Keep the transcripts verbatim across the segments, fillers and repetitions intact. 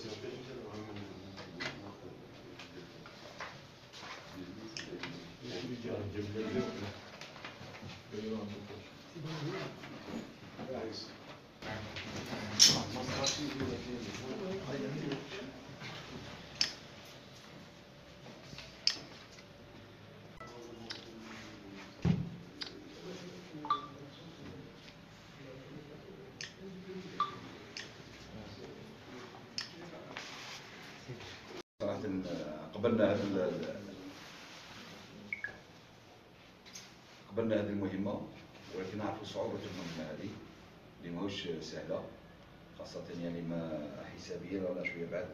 صراحة قبلنا هذا قبلنا هذه المهمة، ولكن نعرفوا صعوبة المهمة هذه اللي ماهوش سهلة، خاصة يعني ما حسابيا رانا شوية بعد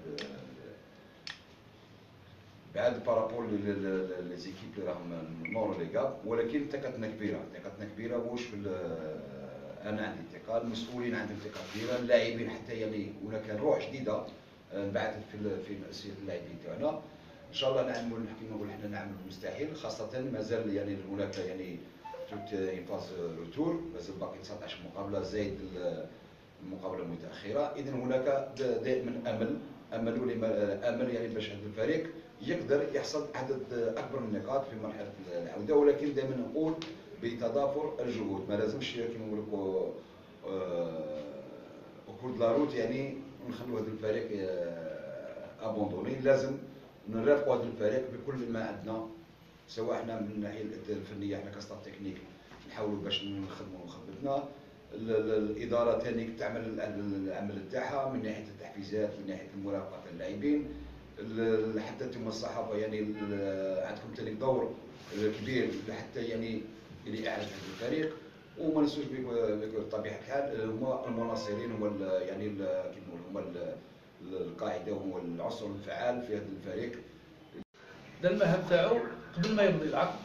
بعد بارابول لي زيكيب اللي راهم نورو لي كاب، ولكن ثقتنا كبيرة، ثقتنا كبيرة واش في أنا عندي ثقة، المسؤولين عندهم ثقة كبيرة، اللاعبين حتى يعني هناك روح جديدة انبعثت في في نفسية اللاعبين تاعنا. ان شاء الله نعملوا كيما نقول احنا نعملوا المستحيل، خاصة مازال يعني هناك يعني توت اون فاز روتور، مازال باقي تسعطاش مقابلة زايد المقابلة المتأخرة، إذا هناك دائما أمل أمل ولما أمل يعني باش هذا الفريق يقدر يحصل عدد أكبر من النقاط في مرحلة العودة، ولكن دائما نقول بتضافر الجهود، ما لازمش كيما نقولوا او كور دو لا روت يعني نخلوا هذا الفريق ابوندوني، لازم نرافقوا هذا الفريق بكل ما عندنا، سواء احنا من الناحيه الفنيه احنا كستاف تكنيك نحاولوا باش نخدموا خدمتنا، الاداره ثاني تعمل العمل تاعها من ناحيه التحفيزات، من ناحيه المرافقه تاع اللاعبين، حتى انتم الصحافه يعني عندكم ثاني دور كبير حتى يعني لاعاده هذا الفريق، وما ننسوش بطبيعه الحال هما المناصرين، هما يعني كيف نقولوا هما القاعده، هما العنصر الفعال في هذا الفريق. دا المهام تاعو قبل ما يمضي العقد،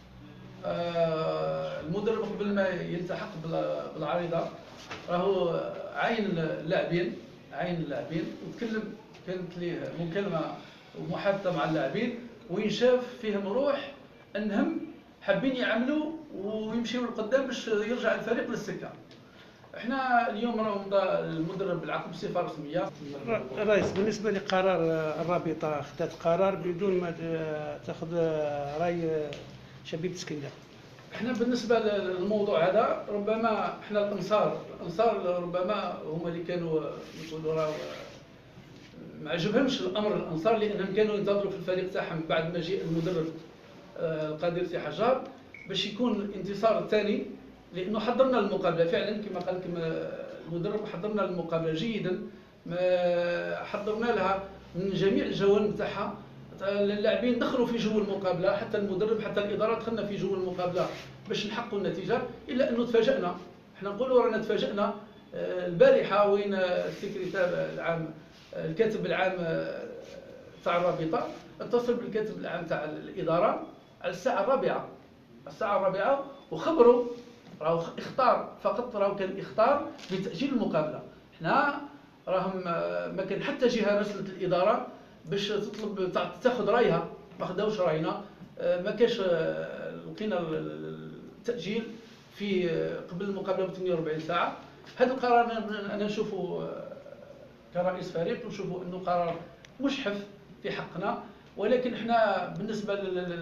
آه المدرب قبل ما يلتحق بالعريضه راهو عين اللاعبين عين اللاعبين وتكلم، كانت ليه مكالمه ومحادثه مع اللاعبين وين شاف فيهم روح انهم حابين يعملوا ويمشيوا لقدام باش يرجع الفريق للسكه. احنا اليوم راه مضى المدرب بالعقد بصفه رسميه. رئيس، بالنسبه لقرار الرابطه خدات قرار بدون ما تاخذ راي شبيبه اسكندر. احنا بالنسبه للموضوع هذا ربما احنا الانصار الانصار ربما هما اللي كانوا يقولوا راه ما عجبهمش الامر الانصار، لانهم كانوا ينتظروا في الفريق تاعهم بعد مجيء المدرب القادر سي حجار باش يكون الانتصار الثاني، لانه حضرنا المقابله فعلا كما قال لكم المدرب، حضرنا المقابله جيدا، حضرنا لها من جميع الجوانب تاعها، اللاعبين دخلوا في جو المقابله، حتى المدرب حتى الاداره دخلنا في جو المقابله باش نحققوا النتيجه، الا انه تفاجئنا. احنا نقولوا رانا تفاجئنا البارحه وين السكرتير العام الكاتب العام تاع الرابطه اتصل بالكاتب العام تاع الاداره على الساعه الرابعه الساعه الرابعه وخبروا راهو اختار فقط، راهو كان اختار بتاجيل المقابله. احنا راهم ما كان حتى جهه رسلت الاداره باش تطلب تاخذ رايها، ما خداوش راينا، ما كاش لقينا التاجيل في قبل المقابله ب ثمانية وأربعين ساعه. هذا القرار انا نشوفه كرئيس فريق نشوفه انه قرار مشحف في حقنا، ولكن احنا بالنسبه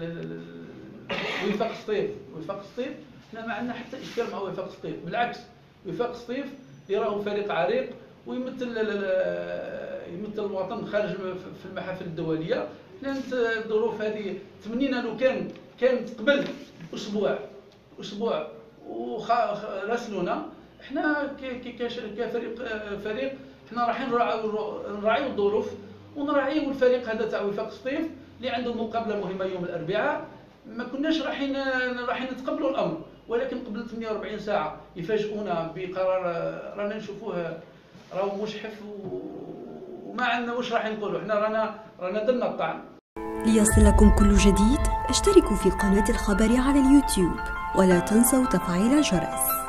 لوفاق سطيف وفاق سطيف احنا ما عندنا حتى اشكال مع وفاق سطيف، بالعكس وفاق سطيف اللي راهو فريق عريق ويمثل يمثل الوطن خارج في المحافل الدوليه. احنا الظروف هذه تمنينا لو كان كانت قبل اسبوع اسبوع وراسلونا، احنا كفريق فريق احنا رايحين نراعيو الظروف ونراعيو الفريق هذا تاع وفاق سطيف اللي عنده مقابله مهمه يوم الاربعاء، ما كناش رايحين رايحين نتقبلوا الامر، ولكن قبل ثمانية وأربعين ساعه يفاجئونا بقرار رانا نشوفوه راهو مشحف وما عندنا واش راح نقولوا، احنا رانا رانا درنا الطعن. ليصلكم كل جديد اشتركوا في قناه الخبر على اليوتيوب ولا تنسوا تفعيل الجرس.